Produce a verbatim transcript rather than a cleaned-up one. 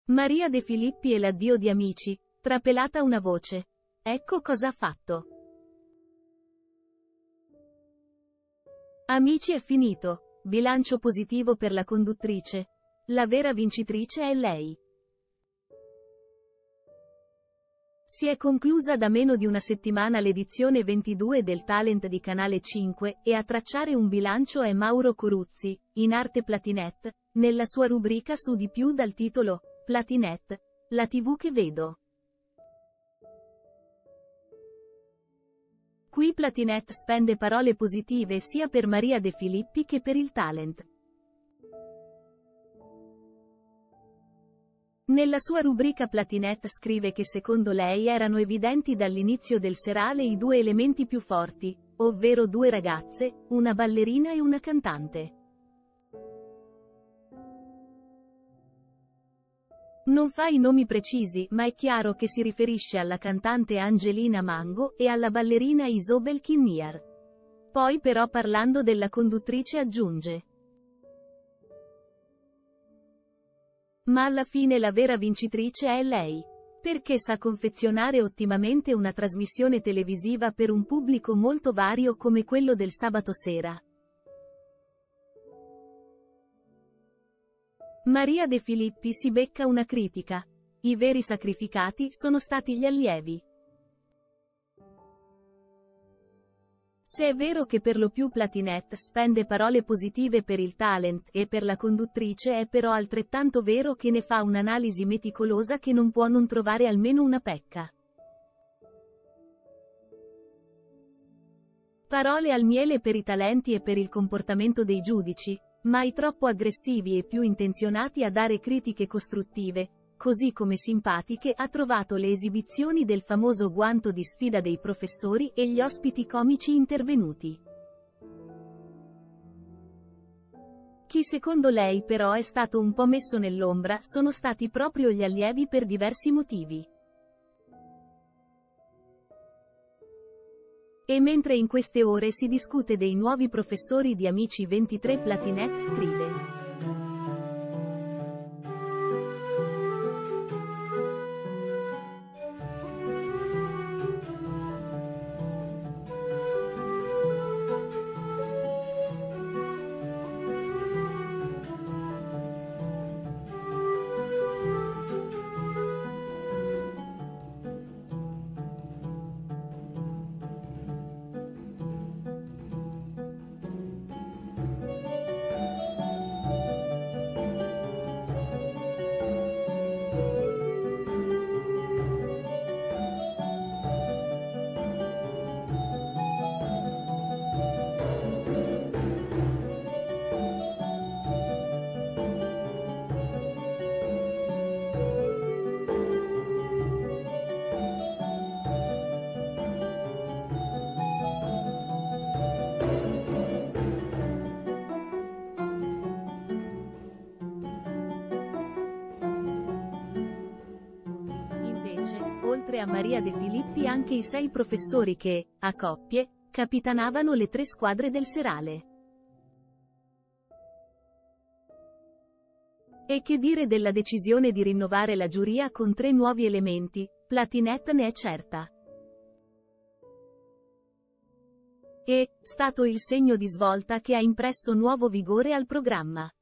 Maria De Filippi e l'addio di Amici, trapelata una voce. Ecco cosa ha fatto. Amici è finito, bilancio positivo per la conduttrice. La vera vincitrice è lei. Si è conclusa da meno di una settimana l'edizione ventidue del Talent di Canale cinque, e a tracciare un bilancio è Mauro Coruzzi, in arte Platinette, nella sua rubrica Su di più dal titolo Platinette, la tivù che vedo. Qui Platinette spende parole positive sia per Maria De Filippi che per il talent. Nella sua rubrica Platinette scrive che secondo lei erano evidenti dall'inizio del serale i due elementi più forti, ovvero due ragazze, una ballerina e una cantante. Non fa i nomi precisi, ma è chiaro che si riferisce alla cantante Angelina Mango e alla ballerina Isobel Kinnear. Poi però parlando della conduttrice aggiunge: ma alla fine la vera vincitrice è lei. Perché sa confezionare ottimamente una trasmissione televisiva per un pubblico molto vario come quello del sabato sera. Maria De Filippi si becca una critica. I veri sacrificati sono stati gli allievi. Se è vero che per lo più Platinette spende parole positive per il talent e per la conduttrice, è però altrettanto vero che ne fa un'analisi meticolosa che non può non trovare almeno una pecca. Parole al miele per i talenti e per il comportamento dei giudici, mai troppo aggressivi e più intenzionati a dare critiche costruttive, così come simpatiche ha trovato le esibizioni del famoso guanto di sfida dei professori e gli ospiti comici intervenuti. Chi secondo lei però è stato un po' messo nell'ombra sono stati proprio gli allievi per diversi motivi. E mentre in queste ore si discute dei nuovi professori di Amici ventitré, Platinette scrive: oltre a Maria De Filippi anche i sei professori che, a coppie, capitanavano le tre squadre del serale. E che dire della decisione di rinnovare la giuria con tre nuovi elementi? Platinette ne è certa. È stato il segno di svolta che ha impresso nuovo vigore al programma.